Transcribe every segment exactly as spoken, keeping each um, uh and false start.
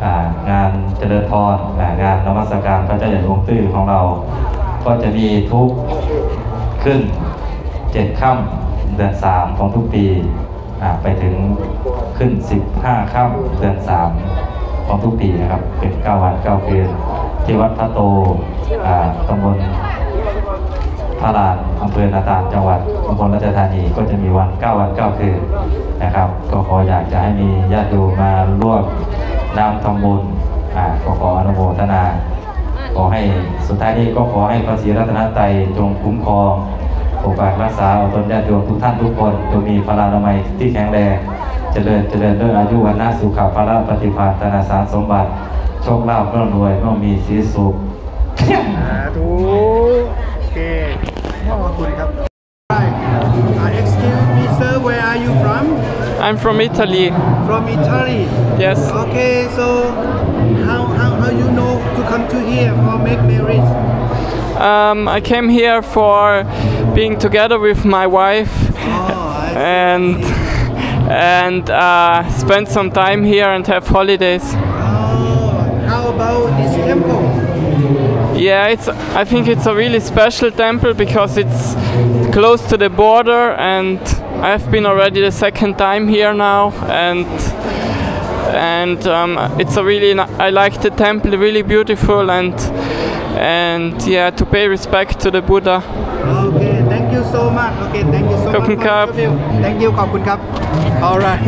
งานเจริญพรงานนมัสการพระเจ้าใหญ่หลวงตื้อของเราก็จะมีทุกขึ้นเจ็ดค่ำเดือนสามของทุกปีไปถึงขึ้นสิบห้าค่ำเดือนสามของทุกปีนะครับเป็นเก้าวันเก้าคืนที่วัดพระโตตำบลพระลานอำเภอนาตาลจังหวัดอุบลราชธานีก็จะมีวันเก้าวันเก้าคืนนะครับก็ขออยากจะให้มีญาติโยมมาร่วมนำทำบุญก็ขออนุโมทนาขอให้สุดท้ายนี้ก็ขอให้พระศรีรัตนตรัยจงคุ้มครองปกปักรักษาเอาตนญาติโยมทุกท่านทุกคนจงมีพลานามัยที่แข็งแรงเจริญเจริญด้วยอายุวันนาสุขภาระปฏิภาณธนาสารสมบัติโชคลาภร่ำรวยมั่งมีสีสุขสาธุโอเคขอบคุณครับ Excuse me sir where are you from I'm from Italy From Italy Yes Okay so how how how you know to come to here for make marriage Um I came here for being together with my wife oh, and and uh, spend some time here and have holidays. Oh, how about this temple? Yeah, it's. I think it's a really special temple because it's close to the border, and I've been already the second time here now, and and um, it's a really. I like the temple, really beautiful, and and yeah, to pay respect to the Buddha. Okay, thank you so much. Okay, thank you so much. ขอบคุณครับ Thank you ขอบคุณครับ Alright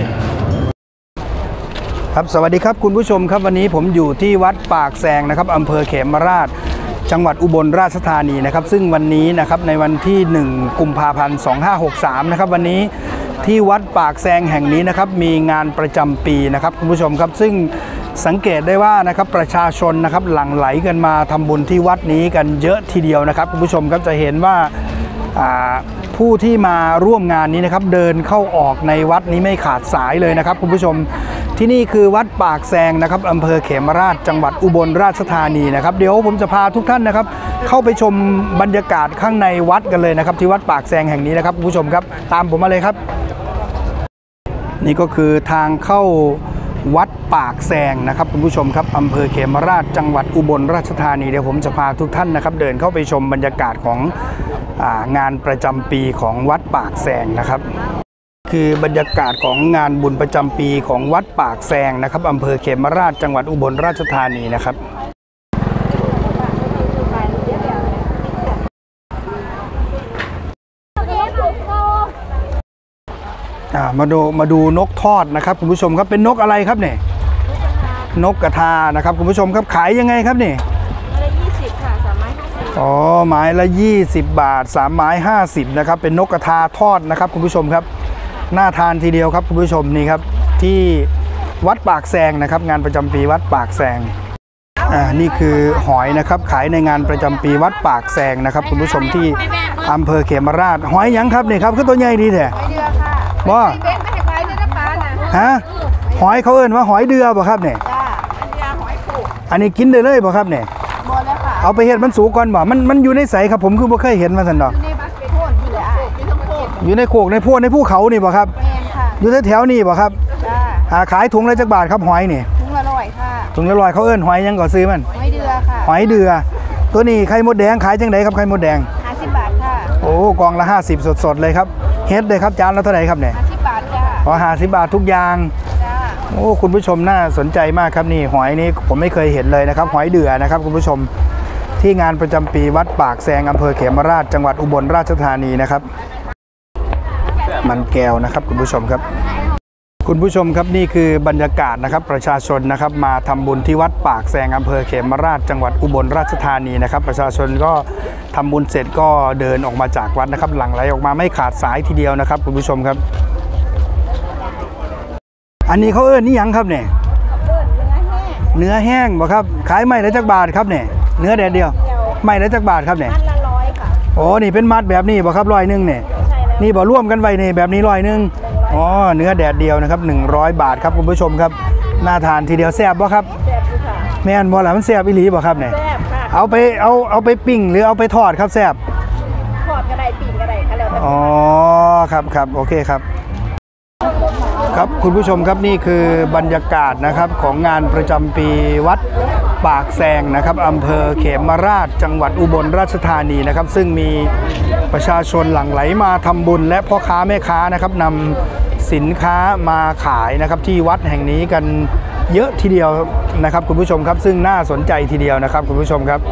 ครับสวัสดีครับคุณผู้ชมครับวันนี้ผมอยู่ที่วัดปากแซงนะครับอำเภอเขมราชจังหวัดอุบลราชธานีนะครับซึ่งวันนี้นะครับในวันที่หนึ่งกุมภาพันธ์สองพันห้าร้อยหกสิบสามนะครับวันนี้ที่วัดปากแซงแห่งนี้นะครับมีงานประจำปีนะครับคุณผู้ชมครับซึ่งสังเกตได้ว่านะครับประชาชนนะครับหลั่งไหลกันมาทำบุญที่วัดนี้กันเยอะทีเดียวนะครับคุณผู้ชมครับจะเห็นว่าผู้ที่มาร่วมงานนี้นะครับเดินเข้าออกในวัดนี้ไม่ขาดสายเลยนะครับคุณผู้ชมที่นี่คือวัดปากแซงนะครับอำเภอเขมราชจังหวัดอุบลราชธานีนะครับเดี๋ยวผมจะพาทุกท่านนะครับเข้าไปชมบรรยากาศข้างในวัดกันเลยนะครับที่วัดปากแซงแห่งนี้นะครับคุณผู้ชมครับตามผมมาเลยครับนี่ก็คือทางเข้าวัดปากแซงนะครับคุณผู้ชมครับอำเภอเขมราชจังหวัดอุบลราชธานีเดี๋ยวผมจะพาทุกท่านนะครับเดินเข้าไปชมบรรยากาศของงานประจำปีของวัดปากแซงนะครับคือบรรยากาศของงานบุญประจำปีของวัดปากแซงนะครับอำเภอเขมราชจังหวัดอุบลราชธานีนะครับมาดูมาดูนกทอดนะครับคุณผู้ชมครับเป็นนกอะไรครับเนี่ยนกกระทานะครับคุณผู้ชมครับขายยังไงครับนี่ไม้ละยี่สิบค่ะสามไม้ห้าสิบอ๋อไม้ละยี่สิบบาทสามไม้ห้าสิบนะครับเป็นนกกระทาทอดนะครับคุณผู้ชมครับน่าทานทีเดียวครับคุณผู้ชมนี่ครับที่วัดปากแซงนะครับงานประจำปีวัดปากแซงอ่านี่คือหอยนะครับขายในงานประจำปีวัดปากแซงนะครับคุณผู้ชมที่อำเภอเขมราชหอยยังครับนี่ครับคือตัวใหญ่ดีแท้บ่ฮะหอยเขาเอิ้นว่าหอยเดือบ่ครับเนี่ยอันนี้กินได้เลยบ่ครับเนี่ยเอาไปเห็ดมันสูงก่อนบ่มันมันอยู่ในใสครับผมคือบ่เคยเห็นมาสันดอกอยู่ในโขกในโพนในภูเขานี่บ่ครับอยู่แถวๆนี่บ่ครับขายถุงละจักบาทครับหอยนี่ถุงละร้อยค่ะถุงละร้อยเขาเอิ้นหอยยังก่อซื้อมันหอยเดือค่ะหอยเดือตัวนี้ไข่มดแดงขายจังไดครับไข่มดแดงห้าสิบบาทค่ะโอ้กองละห้าสิบสดๆเลยครับเฮ็ดเลยครับจานละเท่าไหร่ครับเนี่ยห้าสิบบาทจ้าอ๋อห้าสิบบาททุกอย่างโอ้คุณผู้ชมน่าสนใจมากครับนี่หอยนี้ผมไม่เคยเห็นเลยนะครับหอยเดือนะครับคุณผู้ชมที่งานประจำปีวัดปากแซงอำเภอเขมราชจังหวัดอุบลราชธานีนะครับมันแก้วนะครับคุณผู้ชมครับคุณผู้ชมครับนี่คือบรรยากาศนะครับประชาชนนะครับมาทำบุญที่วัดปากแซงอำเภอเขมราชจังหวัดอุบลราชธานีนะครับประชาชนก็ทำบุญเสร็จก็เดินออกมาจากวัดนะครับหลั่งไหลออกมาไม่ขาดสายทีเดียวนะครับคุณผู้ชมครับอันนี้เขาเอิ้นนี่ยังครับเนี่ยเนื้อแห้งบ่ครับขายไม่ละจักบาทครับเนี่ยเนื้อแดดเดียวไม่ละจักบาทครับเนี่ยมัดละร้อยค่ะโอ้นี่เป็นมัดแบบนี้บ่ครับร้อยหนึ่งเนี่ยนี่บ่ร่วมกันไว้นี่แบบนี้ร้อยหนึ่งอ๋อเนื้อแดดเดียวนะครับหนึ่งร้อยบาทครับคุณผู้ชมครับน่าทานทีเดียวแซ่บบ่ครับแซ่บค่ะแม่นบ่ล่ะมันแซ่บอีหลีบ่ครับเนี่ยแซ่บค่ะเอาไปเอาเอาไปปิ้งหรือเอาไปทอดครับแซ่บทอดก็ได้ปิ้งก็ได้ค่ะแล้วแต่อ๋อครับครับโอเคครับครับคุณผู้ชมครับนี่คือบรรยากาศนะครับของงานประจำปีวัดปากแซงนะครับอำเภอเขมราชจังหวัดอุบลราชธานีนะครับซึ่งมีประชาชนหลั่งไหลมาทำบุญและพ่อค้าแม่ค้านะครับนำสินค้ามาขายนะครับที่วัดแห่งนี้กันเยอะทีเดียวนะครับคุณผู้ชมครับซึ่งน่าสนใจทีเดียวนะครับคุณผู้ชมครับ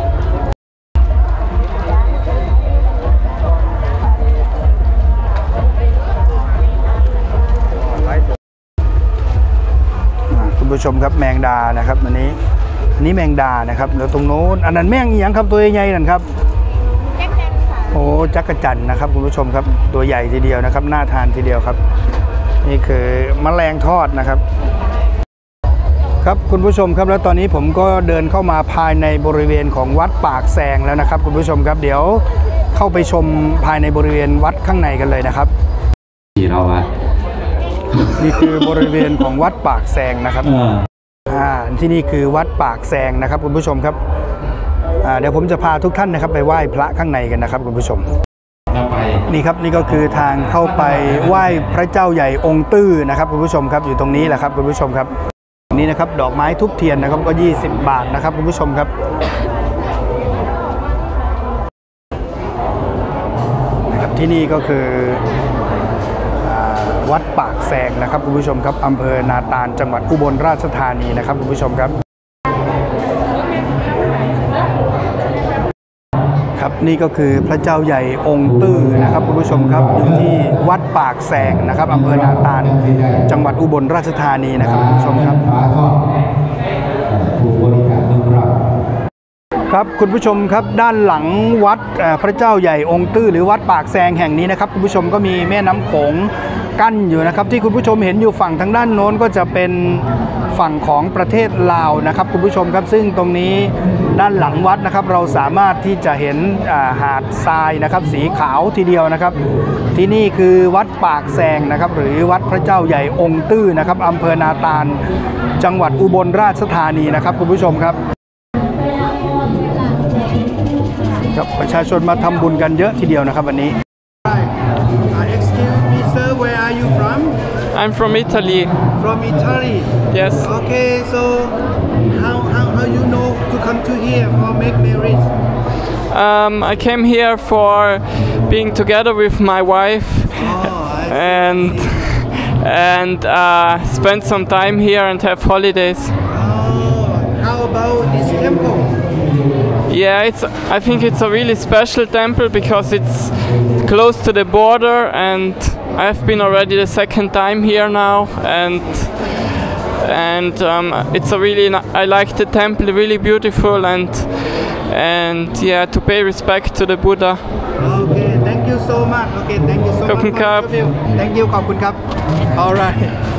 คุณผู้ชมครับแมงดานะครับอันนี้อันนี้แมงดานะครับแล้วตรงโน้นอันนั้นแมงอีหยังครับตัวใหญ่ๆนั่นครับโอ้จักรจั่นนะครับคุณผู้ชมครับตัวใหญ่ทีเดียวนะครับน่าทานทีเดียวครับนี่คือแมลงทอดนะครับครับคุณผู้ชมครับแล้วตอนนี้ผมก็เดินเข้ามาภายในบริเวณของวัดปากแซงแล้วนะครับคุณผู้ชมครับเดี๋ยวเข้าไปชมภายในบริเวณวัดข้างในกันเลยนะครับที่เราอะนี่คือบริเวณของวัดปากแซงนะครับอ่าที่นี่คือวัดปากแซงนะครับคุณผู้ชมครับอ่าเดี๋ยวผมจะพาทุกท่านนะครับไปไหว้พระข้างในกันนะครับคุณผู้ชมนี่ครับนี่ก็คือทางเข้าไปไหว้พระเจ้าใหญ่องค์ตื้อนะครับคุณผู้ชมครับอยู่ตรงนี้แหละครับคุณผู้ชมครับนี่นะครับดอกไม้ทุบเทียนนะครับก็ยี่สิบบาทนะครับคุณผู้ชมครับนะครับที่นี่ก็คือวัดปากแซงนะครับคุณผู้ชมครับอำเภอนาตาลจังหวัดอุบลราชธานีนะครับคุณผู้ชมครับครับนี่ก็คือพระเจ้าใหญ่องค์ตื้อนะครับคุณผู้ชมครับอยู่ที่วัดปากแซงนะครับอำเภอนาตาลจังหวัดอุบลราชธานีนะครับคุณผู้ชมครับครับคุณผู้ชมครับด้านหลังวัดพระเจ้าใหญ่องค์ตื้อหรือวัดปากแซงแห่งนี้นะครับคุณผู้ชมก็มีแม่น้ำโขงกั้นอยู่นะครับที่คุณผู้ชมเห็นอยู่ฝั่งทางด้านโน้นก็จะเป็นฝั่งของประเทศลาวนะครับคุณผู้ชมครับซึ่งตรงนี้ด้านหลังวัดนะครับเราสามารถที่จะเห็นหาดทรายนะครับสีขาวทีเดียวนะครับที่นี่คือวัดปากแซงนะครับหรือวัดพระเจ้าใหญ่องค์ตื้อนะครับอำเภอนาตาลจังหวัดอุบลราชธานีนะครับคุณผู้ชมครับครับประชาชนมาทำบุญกันเยอะทีเดียวนะครับวันนี้ Excuse me sir where are you from I'm from Italy From Italy Yes Okay so how how how you know to come to here for make marriage Um, I came here for being together with my wife oh, and and uh, spend some time here and have holidays. Oh, how about this temple? Yeah, it's. I think it's a really special temple because it's close to the border, and I've been already the second time here now, and and um, it's a really. I like the temple, really beautiful, and and yeah, to pay respect to the Buddha. Okay, thank you so much. Okay, thank you so much. ขอบคุณครับ Thank you ขอบคุณครับ Alright.